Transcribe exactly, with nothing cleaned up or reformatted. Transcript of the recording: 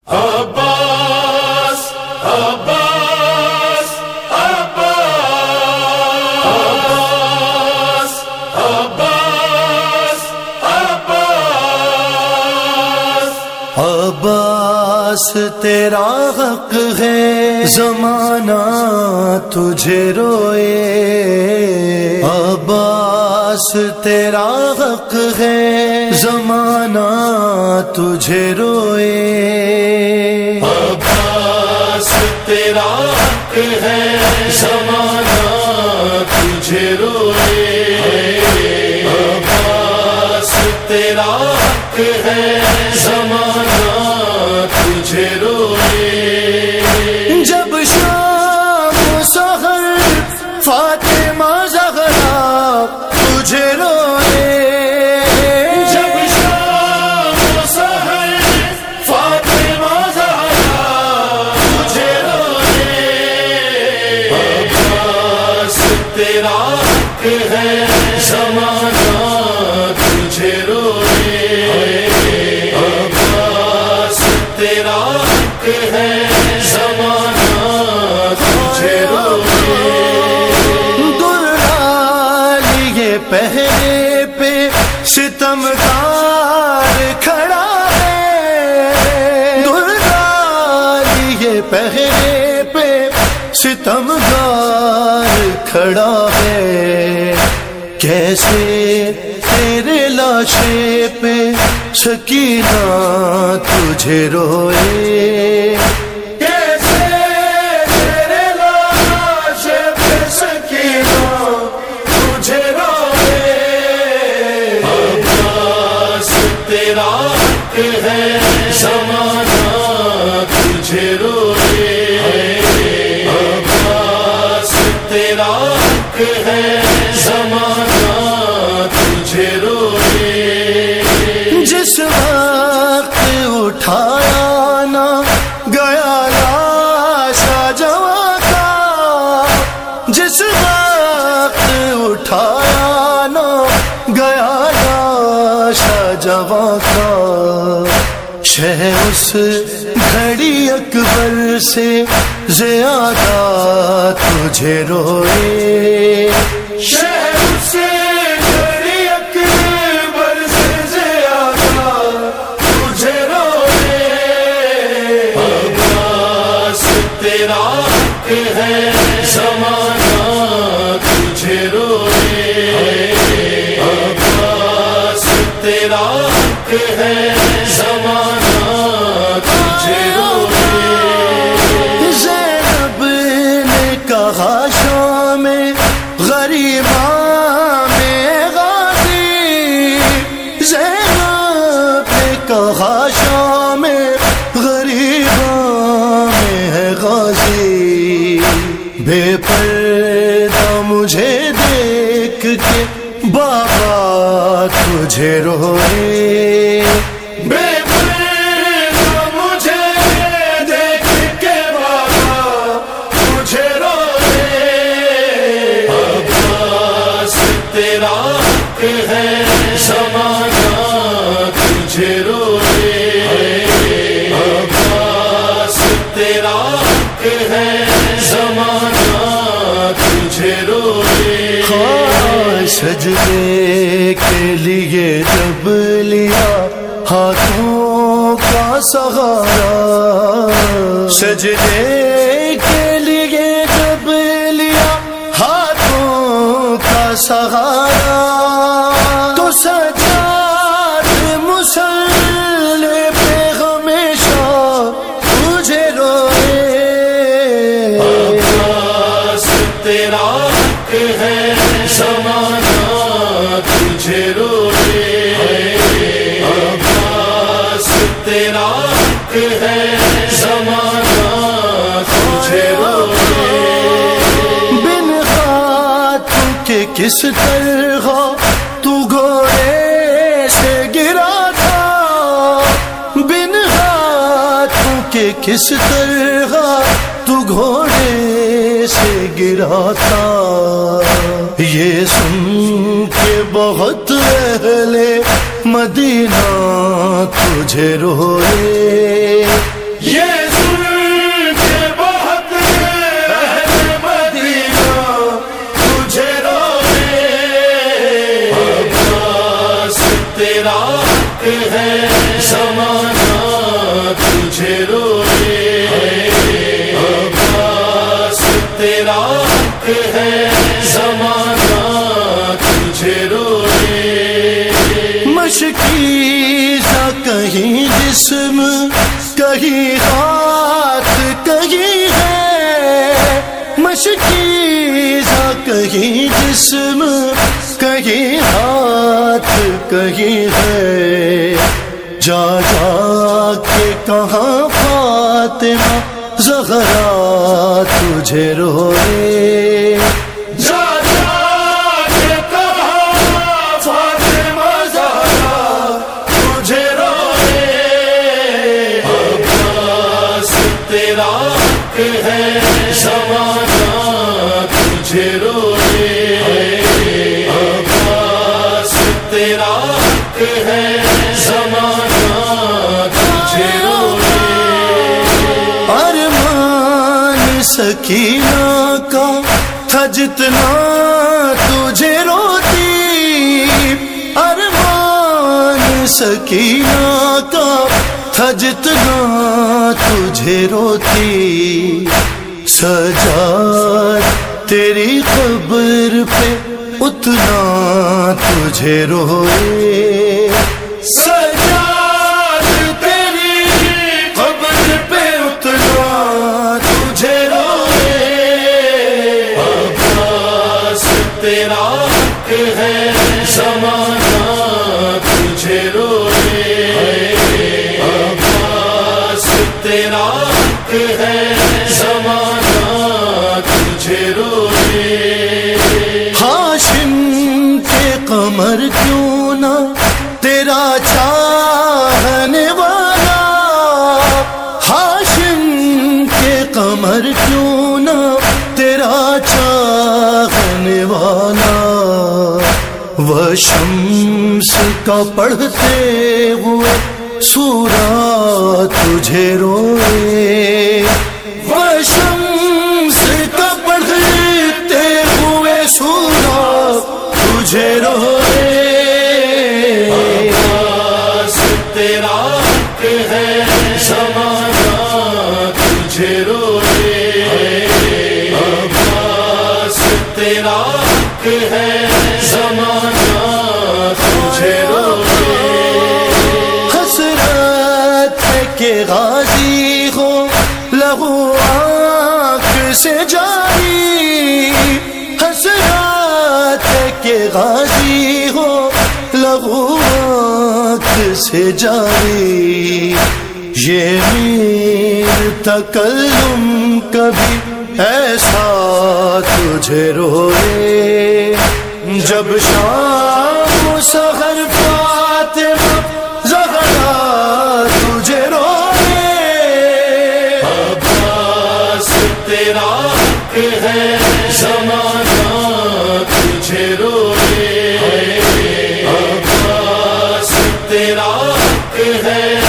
Abbas, Abbas, Abbas, Abbas, Abbas, عباس تیرا حق ہے زمانہ تجھے روئے، عباس تیرا حق ہے زمانہ تجھے روئے، عباس تیرا حق ہے زمانہ تجھے روئے، عباس تیرا حق ہے زمانہ تجھے روئے، جب شام سحر فاطمہ زہرا تجھے روئے، جب شام سحر فاطمہ زہرا تجھے روئے، عباس تیرا حق ہے زمانہ تجھے روئے، عباس تیرا حق ہے زمانہ تجھے روئے، لیے پہرے پہ ستمگار کھڑا ہے، لیے پہرے پہ ستمگار کھڑا ہے، کیسے تیرے لاشے پہ سکینہ تجھے روئے، کیسے تیرے لاشے پہ سکینہ تجھے روئے، عباس تیرا حق ہے زمانہ تجھے روئے، عباس تیرا حق ہے زمانہ تجھے روئے، جس وقت اٹھایا نہ گیا لاشا جواں کا، جس وقت اٹھایا نہ گیا لاشا جواں کا، شہ اس گھڑی اکبر سے زیادہ تجھے روئے، شہر سے گھڑی اکبر سے زیادہ تجھے روئے، عباس تیرا حق ہے زمانہ تجھے روئے، عباس تیرا حق ہے زمانہ تجھے روئے، زینب نے کہا شام غریباں میں غازی، زینب نے کہا شام غریباں میں ہے غازی، بے پردہ مجھے دیکھ کے بابا تجھے روئے، بے پردہ مجھے دیکھ کے بابا تجھے روئے، عباس تیرا حق ہے زمانہ تجھے روئے، عباس تیرا حق ہے زمانہ تجھے روئے، سجدے کے لیے جب لیا ہاتھوں کا سہارا، سجدے کے لیے جب لیا ہاتھوں کا سہارا، تو سجاد مسلح پہ ہمیشہ تجھے روئے، عباس تیرا حق ہے زمانہ تجھے روئے، عباس تیرا حق ہے زمانہ تجھے روئے، بن ہاتھوں کے کس طرح تو گھوڑے سے گرا تھا، بن ہاتھوں کے کس طرح تو گھوڑے سے گرا تھا، یہ سن کے بہت اہل مدینہ تجھے روئے، یہ سن کے بہت اہل مدینہ تجھے روئے، عباس تیرا حق ہے زمانہ تجھے روئے، عباس تیرا حق ہے زمانہ تجھے روئے۔ مشکیزہ کہیں جسم کہیں ہاتھ کہیں ہے، مشکیزہ کہیں جسم کہیں ہاتھ کہیں ہے، جا جا کے کہاں فاطمہ زہرا تجھے روئے، جا جا کے کہاں فاطمہ زہرا تجھے روئے، عباس تیرا حق ہے زمانہ تجھے روئے، عباس تیرا حق ہے زمانہ تجھے روئے۔ ارمان سکینہ کا تھا جتنا تجھے روتی، ارمان سکینہ کا تھا جتنا تجھے روتی، سجاد تیری قبر پہ اتنا تجھے روئے، سجاد تیری قبر پہ اتنا تجھے روئے، عباس تیرا حق ہے زمانہ تجھے روئے، عباس تیرا حق ہے زمانہ تجھے روئے۔ ہاشم کے قمر کیوں نہ تیرا چاہنے والا، ہاشم کے قمر کیوں نہ تیرا چاہنے والا، وہ شمس کا پڑھتے ہوئے سورہ تجھے روئے، وہ شمس کا پڑھتے ہوئے سورہ تجھے روئے، عباس تیرا حق ہے زمانہ تجھے روئے، عباس تیرا حق ہے زمانہ تجھے روئے۔ حسرت ہے کہ غازی ہو لہو آنکھ سے جاری، حسرت ہے کہ غازی ہو لہو آنکھ سے جاری، یہ میر تکلم کبھی ایسا تجھے روئے، جب شام سحر فاطمہ زہرا تجھے روئے، عباس تیرا حق ہے زمانہ تجھے روئے، عباس تیرا حق ہے